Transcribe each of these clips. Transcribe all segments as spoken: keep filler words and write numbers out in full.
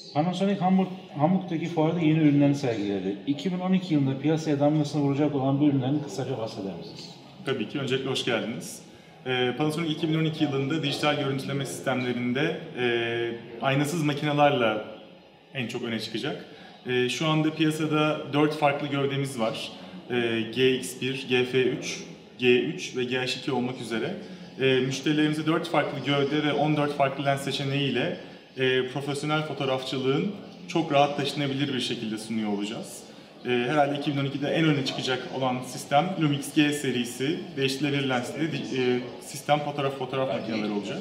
Panasonic Hamburg, Hamburg'daki fuarda yeni ürünlerini sergiledi. iki bin on iki yılında piyasaya damgasını vuracak olan bu ürünlerini kısaca bahseder misiniz? Tabii ki. Öncelikle hoş geldiniz. Ee, Panasonic iki bin on iki yılında dijital görüntüleme sistemlerinde e, aynasız makinelerle en çok öne çıkacak. E, şu anda piyasada dört farklı gövdemiz var. E, G X bir, G F üç, G üç ve G H iki olmak üzere. E, müşterilerimize dört farklı gövde ve on dört farklı lens seçeneğiyle e, profesyonel fotoğrafçılığın çok rahat taşınabilir bir şekilde sunuyor olacağız. E, herhalde iki bin on ikide en öne çıkacak olan sistem Lumix G serisi değiştirilebilir lensli e, sistem fotoğraf fotoğraf makineleri olacak.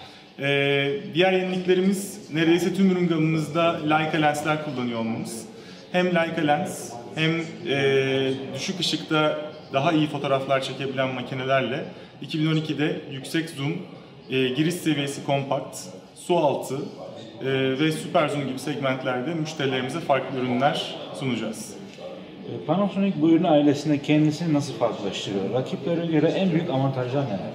E, diğer yeniliklerimiz neredeyse tüm ürün gamımızda Leica lensler kullanıyor olmamız. Hem Leica lens hem e, düşük ışıkta daha iyi fotoğraflar çekebilen makinelerle iki bin on ikide yüksek zoom, e, giriş seviyesi kompakt, su altı e, ve süper zoom gibi segmentlerde müşterilerimize farklı ürünler sunacağız. Panasonic bu ürün ailesinde kendisini nasıl farklılaştırıyor? Rakiplere göre en büyük avantajlar neler?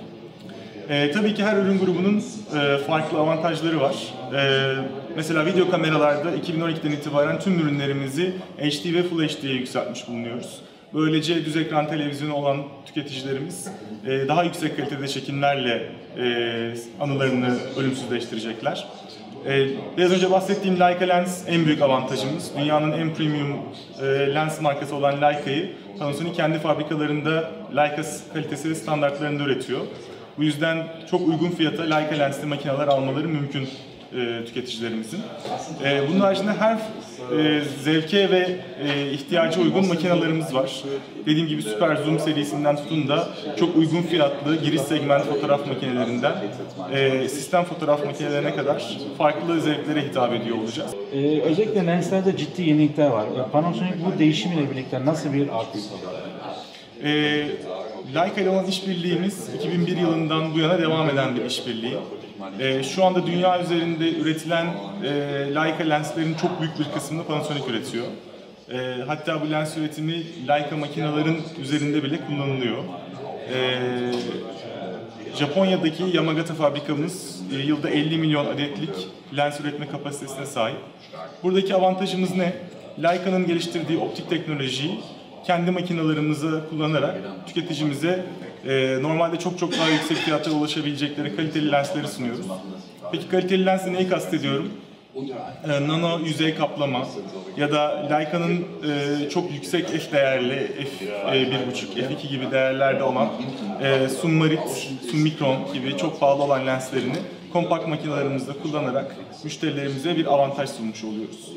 E, tabii ki her ürün grubunun e, farklı avantajları var. E, mesela video kameralarda iki bin on ikiden itibaren tüm ürünlerimizi H D ve Full H D'ye yükseltmiş bulunuyoruz. Böylece düz ekran televizyonu olan tüketicilerimiz e, daha yüksek kalitede çekimlerle e, anılarını ölümsüzleştirecekler. E, biraz önce bahsettiğim Leica lens en büyük avantajımız. Dünyanın en premium e, lens markası olan Leica'yı Panasonic kendi fabrikalarında Leica kalitesi ve standartlarında üretiyor. Bu yüzden çok uygun fiyata Leica lensli makineler almaları mümkün e, tüketicilerimizin. E, bunun haricinde her e, zevke ve e, ihtiyaca uygun makinelerimiz var. Dediğim gibi Super Zoom serisinden tutun da çok uygun fiyatlı giriş segment fotoğraf makinelerinden e, sistem fotoğraf makinelerine kadar farklı zevklere hitap ediyor olacağız. Ee, özellikle lenslerde ciddi yenilikler var. Panasonic bu değişimiyle birlikte nasıl bir artış sağlıyor? E, Leica ile olan işbirliğimiz iki bin bir yılından bu yana devam eden bir işbirliği. Ee, şu anda dünya üzerinde üretilen e, Leica lenslerin çok büyük bir kısmını Panasonic üretiyor. E, hatta bu lens üretimi Leica makinelerin üzerinde bile kullanılıyor. E, Japonya'daki Yamagata fabrikamız e, yılda elli milyon adetlik lens üretme kapasitesine sahip. Buradaki avantajımız ne? Leica'nın geliştirdiği optik teknolojiyi kendi makinalarımızı kullanarak tüketicimize e, normalde çok çok daha yüksek fiyatlara ulaşabilecekleri kaliteli lensleri sunuyoruz. Peki kaliteli lensle neyi kastediyorum? E, nano yüzey kaplama ya da Leica'nın e, çok yüksek F değerli F bir buçuk, F iki gibi değerlerde olan e, Summarit, Summicron gibi çok pahalı olan lenslerini kompakt makinelerimizde kullanarak müşterilerimize bir avantaj sunmuş oluyoruz.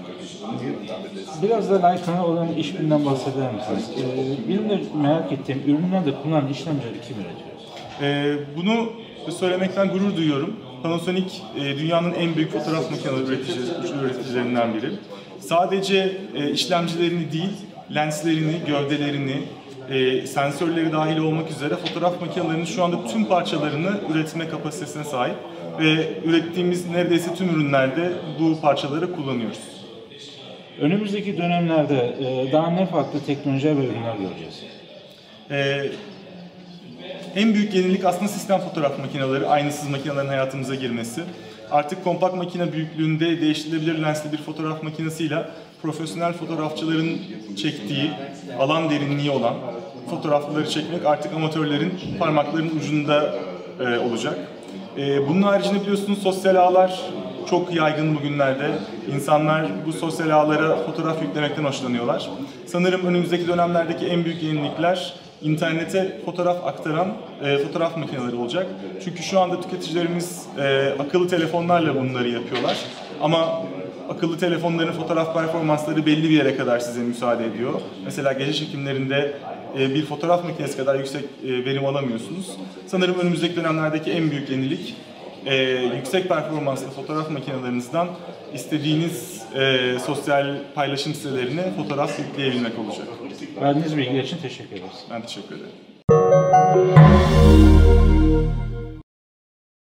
Biraz da Leica'na olan işbirliğinden bahseder misiniz? Ee, benim de merak ettiğim ürünlerde kullanılan işlemcileri kim üretiyor? Ee, bunu söylemekten gurur duyuyorum. Panasonic e, dünyanın en büyük fotoğraf makineleri üreticilerinden biri. Sadece e, işlemcilerini değil, lenslerini, gövdelerini, e, sensörleri dahil olmak üzere fotoğraf makinelerinin şu anda tüm parçalarını üretme kapasitesine sahip ve ürettiğimiz neredeyse tüm ürünlerde bu parçaları kullanıyoruz. Önümüzdeki dönemlerde e, daha ne farklı teknoloji ve ürünler göreceğiz? Ee, en büyük yenilik aslında sistem fotoğraf makineleri, aynasız makinelerin hayatımıza girmesi. Artık kompakt makine büyüklüğünde değiştirilebilir lensli bir fotoğraf makinesiyle profesyonel fotoğrafçıların çektiği alan derinliği olan fotoğrafları çekmek artık amatörlerin parmaklarının ucunda e, olacak. E, bunun haricinde biliyorsunuz sosyal ağlar çok yaygın bugünlerde. İnsanlar bu sosyal ağlara fotoğraf yüklemekten hoşlanıyorlar. Sanırım önümüzdeki dönemlerdeki en büyük yenilikler internete fotoğraf aktaran e, fotoğraf makineleri olacak. Çünkü şu anda tüketicilerimiz e, akıllı telefonlarla bunları yapıyorlar. Ama akıllı telefonların fotoğraf performansları belli bir yere kadar size müsaade ediyor. Mesela gece çekimlerinde e, bir fotoğraf makinesi kadar yüksek e, verim alamıyorsunuz. Sanırım önümüzdeki dönemlerdeki en büyük yenilik e, yüksek performanslı fotoğraf makinelerinizden istediğiniz e, sosyal paylaşım sitelerine fotoğraf yükleyebilmek olacak. Verdiğiniz bilgiler için teşekkür ederiz. Ben teşekkür ederim.